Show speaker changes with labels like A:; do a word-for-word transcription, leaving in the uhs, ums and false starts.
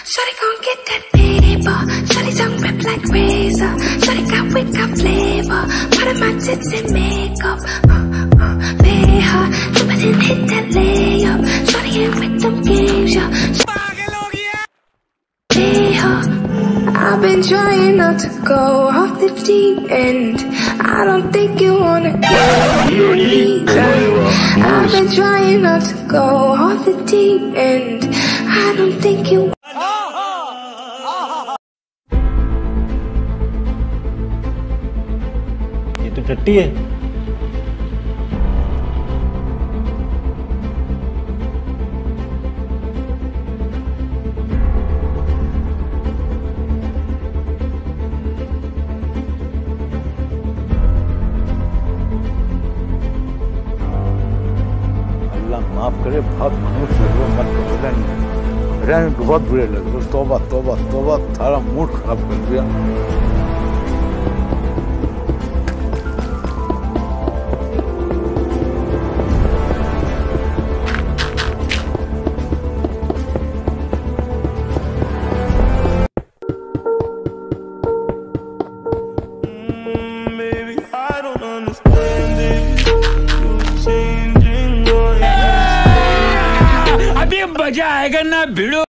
A: Shawty gon' get that paper. Shawty tongue rip like razor. Shawty got wit, got flavor. Part of my tits and makeup. Uh, uh, pay her. Jump in and hit that layup. Shawty ain't with them games, yeah. Pay her. I've been trying not to go off the deep end. I don't think you wanna go either. I've been trying not to go off the deep end. I don't think you.
B: ये तो टट्टी है। अल्लाह माफ करे, बहुत मनुष्य लोग मत करो, रहने को बहुत बुरे लगे। बस तौबा तौबा तौबा, सारा मूड खराब कर दिया।
C: अभी मजा आएगा ना भिड़ो।